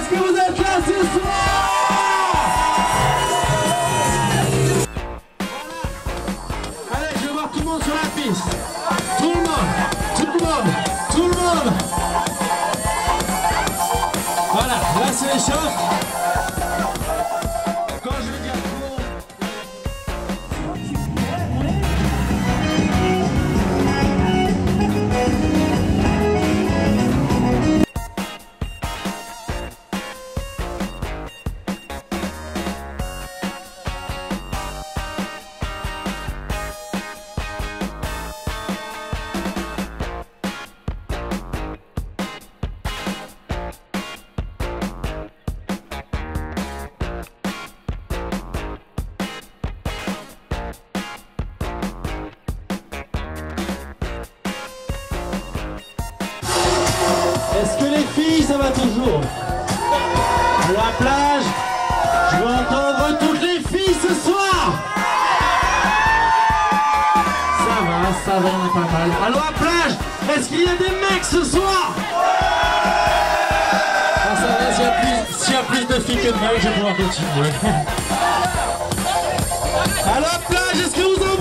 est-ce que vous êtes là ce soir? Voilà. Allez, je veux voir tout le monde sur la piste. Tout le monde, tout le monde, tout le monde. Voilà, là c'est les choses. Quand je vais dire tout le monde. Est-ce que les filles, ça va toujours? Aloha Plage, je veux entendre toutes les filles ce soir. Ça va, on est pas mal. Aloha Plage, est-ce qu'il y a des mecs ce soir? Ah, ça va, s'il y a plus de filles que de mecs, je vais pouvoir continuer. Aloha Plage, est-ce que vous en